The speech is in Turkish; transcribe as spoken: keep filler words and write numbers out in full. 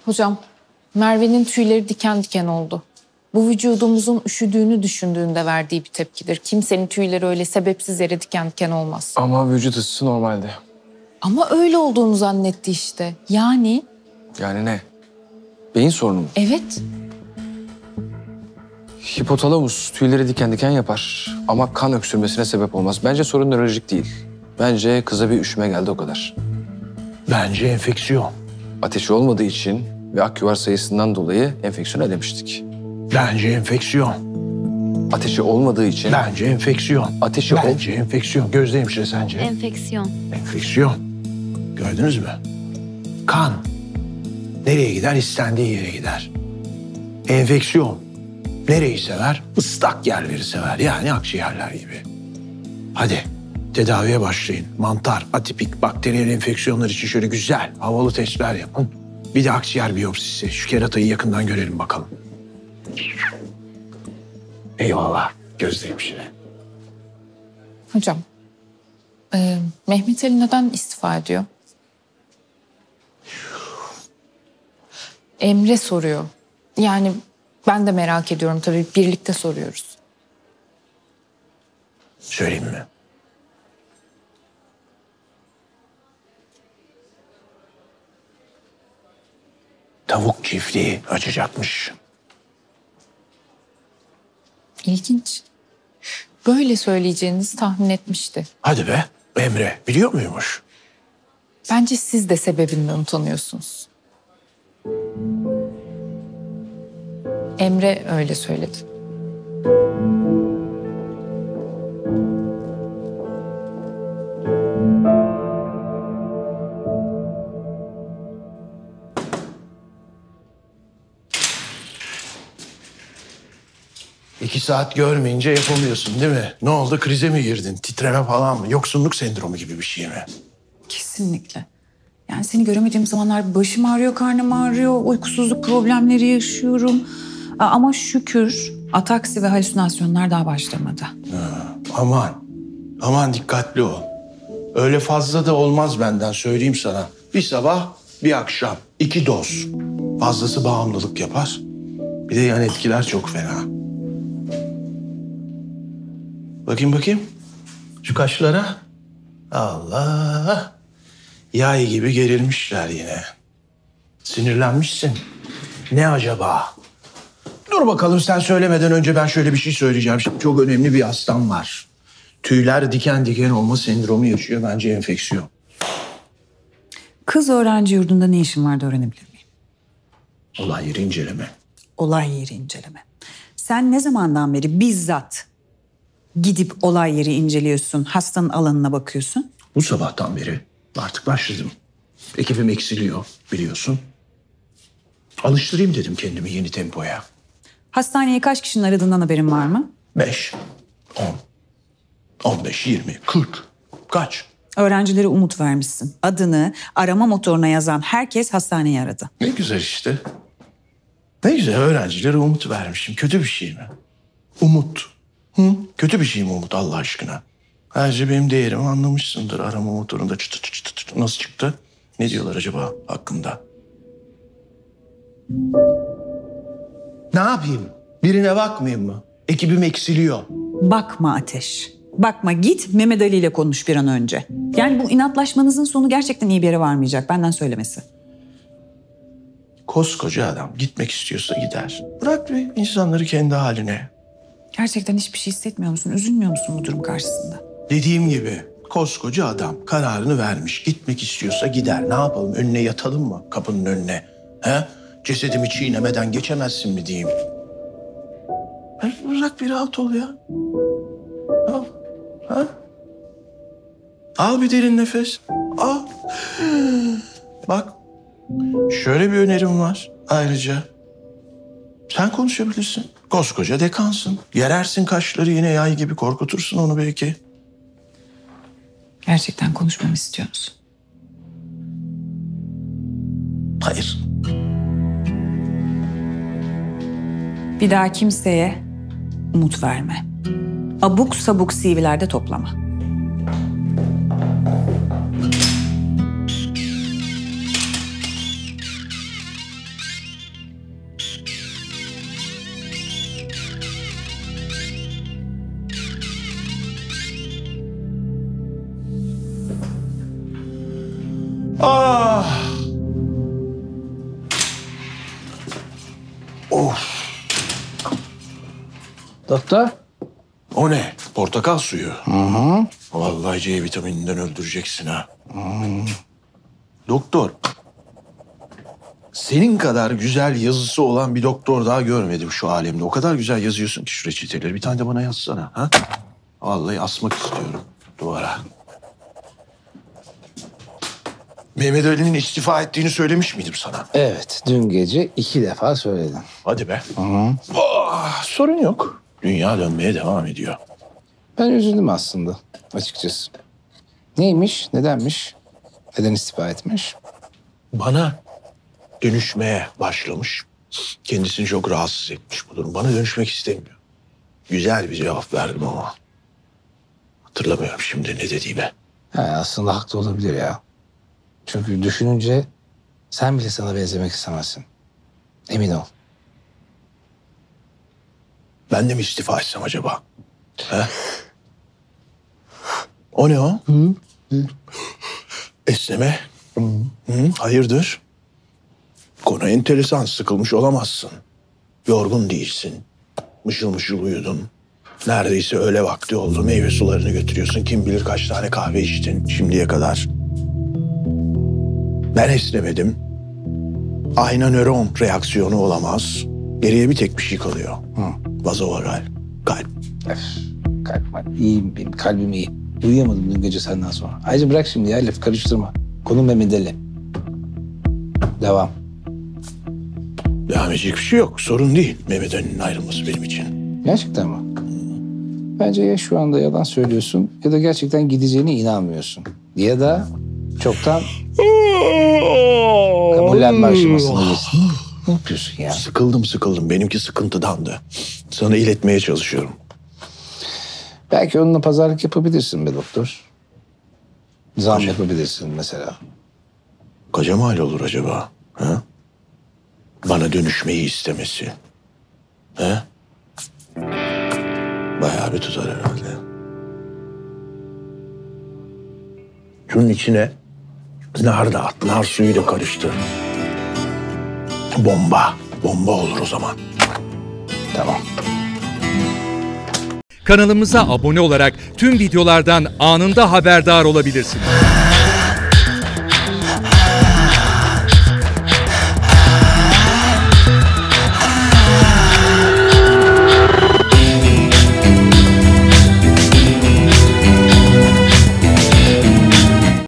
Hocam, Merve'nin tüyleri diken diken oldu. Bu vücudumuzun üşüdüğünü düşündüğünde verdiği bir tepkidir. Kimsenin tüyleri öyle sebepsiz yere diken diken olmaz. Ama vücut ısısı normalde. Ama öyle olduğunu zannetti işte. Yani? Yani ne? Beyin sorunu mu? Evet. Hipotalamus tüyleri diken diken yapar. Ama kan öksürmesine sebep olmaz. Bence sorun nörolojik değil. Bence kıza bir üşüme geldi o kadar. Bence enfeksiyon. Ateşi olmadığı için ve aküvar sayısından dolayı enfeksiyon elemiştik. Bence enfeksiyon. Ateşi olmadığı için... Bence enfeksiyon. Ateşi ol... Bence enfeksiyon. Gözde hemşire sence? Enfeksiyon. Enfeksiyon. Gördünüz mü? Kan. Nereye gider? İstendiği yere gider. Enfeksiyon. Nereyi sever? Islak yerleri sever. Yani akciğerler gibi. Hadi tedaviye başlayın. Mantar, atipik, bakteriyel enfeksiyonlar için şöyle güzel, havalı testler yapın. Bir de akciğer biyopsisi. Şu keratayı yakından görelim bakalım. Eyvallah. Gözde hemşire. Hocam, e, Mehmet Ali neden istifa ediyor? Emre soruyor. Yani ben de merak ediyorum tabii. Birlikte soruyoruz. Söyleyeyim mi? Tavuk çiftliği açacakmış. İlginç. Böyle söyleyeceğinizi tahmin etmişti. Hadi be. Emre biliyor muymuş? Bence siz de sebebinden utanıyorsunuz. Emre öyle söyledi. İki saat görmeyince yapamıyorsun değil mi? Ne oldu? Krize mi girdin? Titreme falan mı? Yoksunluk sendromu gibi bir şey mi? Kesinlikle. Yani seni göremediğim zamanlar başım ağrıyor, karnım ağrıyor, uykusuzluk problemleri yaşıyorum. A- Ama şükür ataksi ve halüsinasyonlar daha başlamadı. Ha, aman, aman dikkatli ol. Öyle fazla da olmaz benden söyleyeyim sana. Bir sabah, bir akşam. iki doz. Fazlası bağımlılık yapar. Bir de yan etkiler çok fena. Bakayım bakayım. Şu kaşlara. Allah. Yay gibi gerilmişler yine. Sinirlenmişsin. Ne acaba? Dur bakalım sen söylemeden önce ben şöyle bir şey söyleyeceğim. Şimdi çok önemli bir hastam var. Tüyler diken diken olma sendromu yaşıyor. Bence enfeksiyon. Kız öğrenci yurdunda ne işin vardı öğrenebilir miyim? Olay yeri inceleme. Olay yeri inceleme. Sen ne zamandan beri bizzat gidip olay yeri inceliyorsun, hastanın alanına bakıyorsun? Bu sabahtan beri artık başladım. Ekibim eksiliyor biliyorsun. Alıştırayım dedim kendimi yeni tempoya. Hastaneye kaç kişinin aradığından haberin var mı? Beş, on, on beş, yirmi, kırk. Kaç? Öğrencilere umut vermişsin. Adını arama motoruna yazan herkes hastaneyi aradı. Ne güzel işte. Ne güzel öğrencilere umut vermişim. Kötü bir şey mi? Umut. Hı? Kötü bir şey mi umut Allah aşkına? Ayrıca benim değerimi anlamışsındır. Arama motorunda çıtı çıtı çıtı çıtı nasıl çıktı? Ne diyorlar acaba hakkında? Ne yapayım? Birine bakmayayım mı? Ekibim eksiliyor. Bakma Ateş. Bakma, git Mehmet Ali ile konuş bir an önce. Yani bu inatlaşmanızın sonu gerçekten iyi bir yere varmayacak, benden söylemesi. Koskoca adam gitmek istiyorsa gider. Bırak bir insanları kendi haline. Gerçekten hiçbir şey hissetmiyor musun? Üzülmüyor musun bu durum karşısında? Dediğim gibi koskoca adam kararını vermiş. Gitmek istiyorsa gider. Ne yapalım? Önüne yatalım mı? Kapının önüne. He? Cesedimi çiğnemeden geçemezsin mi diyeyim? Hayır, bırak bir rahat ol ya. Al. Ha? Al bir derin nefes. Al. Bak. Şöyle bir önerim var ayrıca. Sen konuşabilirsin. Koskoca dekansın. Gerersin kaşları yine yay gibi, korkutursun onu belki. Gerçekten konuşmamı istiyor musun? Hayır. Bir daha kimseye umut verme. Abuk sabuk C V'lerde toplama. Ah! Of! Doktor? O ne? Portakal suyu. Hı hı. Vallahi C vitamininden öldüreceksin ha. Hmm. Doktor, senin kadar güzel yazısı olan bir doktor daha görmedim şu alemde. O kadar güzel yazıyorsun ki şu reçeteleri. Bir tane de bana yazsana. Ha? Vallahi asmak istiyorum duvara. Mehmet Ali'nin istifa ettiğini söylemiş miydim sana? Evet, dün gece iki defa söyledim. Hadi be. Hı hı. Ah, sorun yok. Dünya dönmeye devam ediyor. Ben üzüldüm aslında açıkçası. Neymiş, nedenmiş, neden istifa etmiş? Bana dönüşmeye başlamış. Kendisini çok rahatsız etmiş bu durum. Bana dönüşmek istemiyor. Güzel bir cevap verdim ama. Hatırlamıyorum şimdi ne dediğimi. He, aslında haklı olabilir ya. Çünkü düşününce sen bile sana benzemek istemezsin. Emin ol. Ben de mi istifa etsem acaba? He? O ne o? Hı? Hı. Esneme. Hı. Hı, hayırdır? Konu enteresan. Sıkılmış olamazsın. Yorgun değilsin. Mışıl mışıl uyudun. Neredeyse öğle vakti oldu. Meyve sularını götürüyorsun. Kim bilir kaç tane kahve içtin şimdiye kadar. Ben esnemedim. Ayna nöron reaksiyonu olamaz. Geriye bir tek bir şey kalıyor. Hı. Vazovagal. Kalp. Öf, kalp var. İyiyim benim, kalbim iyi. Uyuyamadım dün gece senden sonra. Ayrıca bırak şimdi ya, laf karıştırma. Konu Mehmet Ali. Devam. Devam edecek bir şey yok. Sorun değil Mehmet Ali'nin ayrılması benim için. Gerçekten mi? Bence ya şu anda yalan söylüyorsun ya da gerçekten gideceğine inanmıyorsun. Ya da çoktan kabullenme aşamasına geçtin. Ne yapıyorsun ya? Sıkıldım sıkıldım. Benimki sıkıntıdandı. Sana iletmeye çalışıyorum. Belki onunla pazarlık yapabilirsin be doktor. Zam Hocam. yapabilirsin mesela. Kaça mal olur acaba? Ha? Bana dönüşmeyi istemesi. Ha? Bayağı bir tutar herhalde. Şunun içine nar da at, nar suyu da karıştır. Bomba. Bomba olur o zaman. Tamam. Kanalımıza abone olarak tüm videolardan anında haberdar olabilirsiniz.